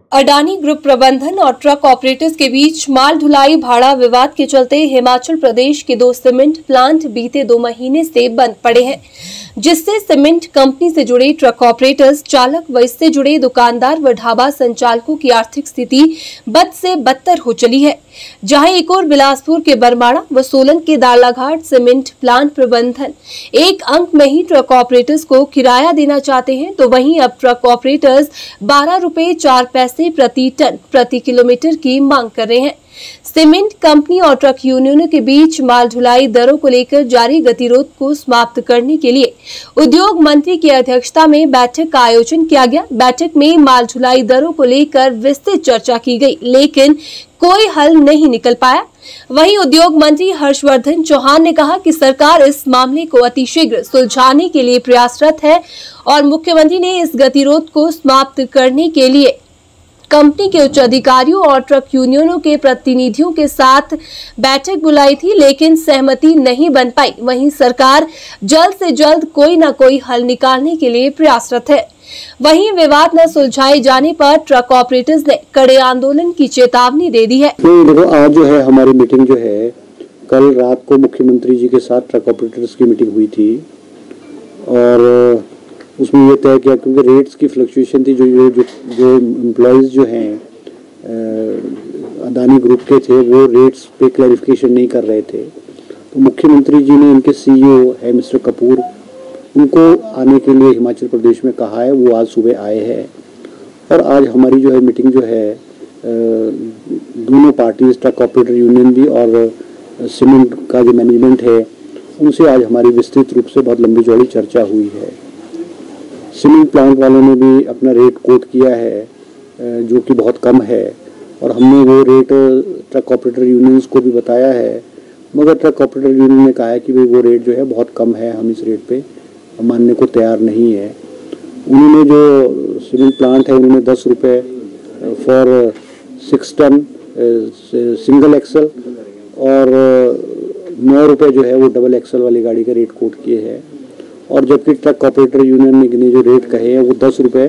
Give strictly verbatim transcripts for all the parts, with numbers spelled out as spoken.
Adani group प्रबंधन और truck operators के बीच माल ढुलाई भाड़ा विवाद के चलते हिमाचल प्रदेश के दो सीमेंट प्लांट बीते दो महीने से बंद पड़े हैं, जिससे सीमेंट कंपनी से जुड़े ट्रक ऑपरेटर्स, चालक व इससे जुड़े दुकानदार व ढाबा संचालकों की आर्थिक स्थिति बद से बदतर हो चली है। जहां एक और बिलासपुर के बरमाड़ा व सोलन के दालाघाट सीमेंट प्लांट प्रबंधन एक अंक में ही ट्रक ऑपरेटर्स को किराया देना चाहते हैं, तो वहीं अब ट्रक ऑपरेटर्स बारह रुपए चार पैसे प्रति टन प्रति किलोमीटर की मांग कर रहे हैं। सीमेंट कंपनी और ट्रक यूनियनों के बीच माल ढुलाई दरों को लेकर जारी गतिरोध को समाप्त करने के लिए उद्योग मंत्री की अध्यक्षता में बैठक का आयोजन किया गया। बैठक में माल ढुलाई दरों को लेकर विस्तृत चर्चा की गई, लेकिन कोई हल नहीं निकल पाया। वहीं उद्योग मंत्री हर्षवर्धन चौहान ने कहा कि सरकार इस मामले को अतिशीघ्र सुलझाने के लिए प्रयासरत है और मुख्यमंत्री ने इस गतिरोध को समाप्त करने के लिए कंपनी के उच्च अधिकारियों और ट्रक यूनियनों के प्रतिनिधियों के साथ बैठक बुलाई थी, लेकिन सहमति नहीं बन पाई। वहीं सरकार जल्द से जल्द कोई न कोई हल निकालने के लिए प्रयासरत है। वहीं विवाद न सुलझाए जाने पर ट्रक ऑपरेटर्स ने कड़े आंदोलन की चेतावनी दे दी है। देखो, आज जो है हमारी मीटिंग जो है, कल रात को मुख्यमंत्री जी के साथ ट्रक ऑपरेटर्स की मीटिंग हुई थी और उसमें ये तय किया, क्योंकि रेट्स की फ्लक्चुएशन थी, जो जो जो एम्प्लॉयज़ जो हैं अडानी ग्रुप के थे वो रेट्स पे क्लैरिफिकेशन नहीं कर रहे थे, तो मुख्यमंत्री जी ने इनके सीईओ है मिस्टर कपूर, उनको आने के लिए हिमाचल प्रदेश में कहा है। वो आज सुबह आए हैं और आज हमारी जो है मीटिंग जो है दोनों पार्टीज, ट्रक ऑपरेटर यूनियन भी और सीमेंट का जो मैनेजमेंट है, उनसे आज हमारी विस्तृत रूप से बहुत लंबी चौड़ी चर्चा हुई है। सीमेंट प्लांट वालों ने भी अपना रेट कोट किया है, जो कि बहुत कम है, और हमने वो रेट ट्रक ऑपरेटर यूनियंस को भी बताया है, मगर ट्रक ऑपरेटर यूनियन ने कहा है कि भाई वो रेट जो है बहुत कम है, हम इस रेट पे मानने को तैयार नहीं है। उन्होंने जो सीमेंट प्लांट है उन्होंने दस रुपये for six ton single axle और नौ रुपये जो है वो डबल एक्सल वाली गाड़ी का रेट कोट किए हैं, और जबकि ट्रक ऑपरेटर यूनियन ने जो रेट कहे हैं वो दस रुपये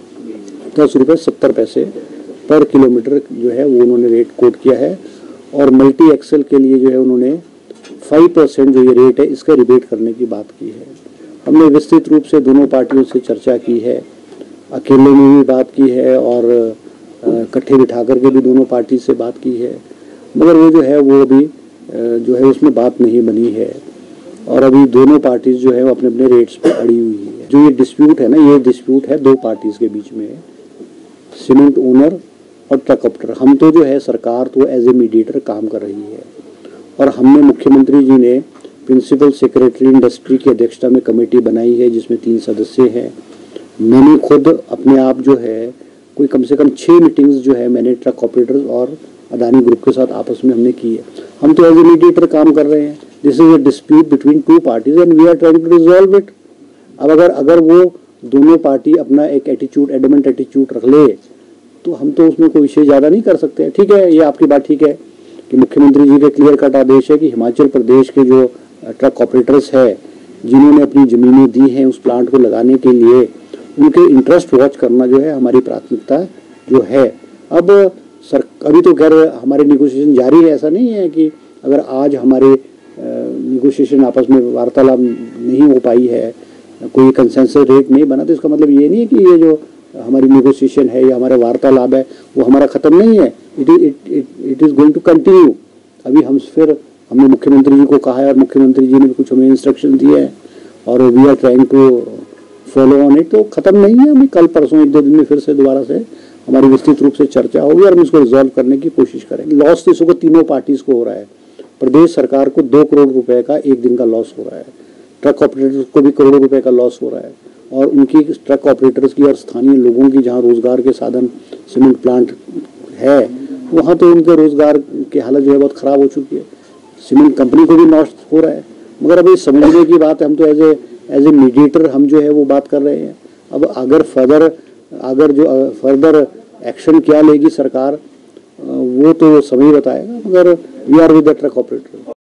दस रुपये सत्तर पैसे पर किलोमीटर जो है वो उन्होंने रेट कोट किया है, और मल्टी एक्सल के लिए जो है उन्होंने फाइव परसेंट जो ये रेट है इसका रिबेट करने की बात की है। हमने विस्तृत रूप से दोनों पार्टियों से चर्चा की है, अकेले में भी बात की है और इकट्ठे बिठा करके भी दोनों पार्टी से बात की है, मगर वो जो है वो अभी जो है उसमें बात नहीं बनी है, और अभी दोनों पार्टीज जो है वो अपने अपने रेट्स पे अड़ी हुई है। जो ये डिस्प्यूट है ना, ये डिस्प्यूट है दो पार्टीज के बीच में, सीमेंट ओनर और ट्रक ऑपरेटर। हम तो जो है सरकार तो एज ए मीडिएटर काम कर रही है, और हमने मुख्यमंत्री जी ने प्रिंसिपल सेक्रेटरी इंडस्ट्री की अध्यक्षता में कमेटी बनाई है जिसमें तीन सदस्य हैं। मैंने खुद अपने आप जो है कोई कम से कम छः मीटिंग्स जो है मैंने ट्रक ऑपरेटर्स और अडानी ग्रुप के साथ आपस में हमने की है। हम तो एज ए मीडिएटर काम कर रहे हैं। This is a dispute between two parties and we are trying to resolve it. अब अगर अगर वो दोनों पार्टी अपना एक एटीट्यूड, एडमेंट एटीट्यूड रख ले, तो हम तो उसमें कोई विषय ज़्यादा नहीं कर सकते। ठीक है, ये आपकी बात ठीक है कि मुख्यमंत्री जी के क्लियर कट आदेश है कि हिमाचल प्रदेश के जो ट्रक ऑपरेटर्स है जिन्होंने अपनी ज़मीनें दी हैं उस प्लांट को लगाने के लिए, उनके इंटरेस्ट वॉच करना जो है हमारी प्राथमिकता जो है। अब सर अभी तो खैर हमारे निगोशिएशन जारी है, ऐसा नहीं है कि अगर आज हमारे निगोशिएशन आपस में वार्तालाप नहीं हो पाई है, कोई कंसेंसस रेट नहीं बना, तो इसका मतलब ये नहीं है कि ये जो हमारी निगोशिएशन है या हमारा वार्तालाप है वो हमारा ख़त्म नहीं है। It is it it it is going to continue. अभी हम फिर हमने मुख्यमंत्री जी को कहा है और मुख्यमंत्री जी ने भी कुछ हमें इंस्ट्रक्शन दिए हैं और we are trying to follow on it. तो ख़त्म नहीं है, अभी कल परसों एक दो दिन में फिर से दोबारा से हमारी विस्तृत रूप से चर्चा होगी और हम इसको रिजॉल्व करने की कोशिश करेंगे। लॉस तो इसको तीनों पार्टीज को हो रहा है। प्रदेश सरकार को दो करोड़ रुपए का एक दिन का लॉस हो रहा है, ट्रक ऑपरेटर्स को भी करोड़ों रुपए का लॉस हो रहा है, और उनकी ट्रक ऑपरेटर्स की और स्थानीय लोगों की जहां रोजगार के साधन सीमेंट प्लांट है वहां तो उनके रोजगार की हालत जो है बहुत ख़राब हो चुकी है। सीमेंट कंपनी को भी लॉस हो रहा है, मगर अभी समझने की बात है, हम तो as a as a mediator हम जो है वो बात कर रहे हैं। अब अगर फर्दर अगर जो फर्दर एक्शन क्या लेगी सरकार वो तो समय बताएगा, मगर we are with the truck operator.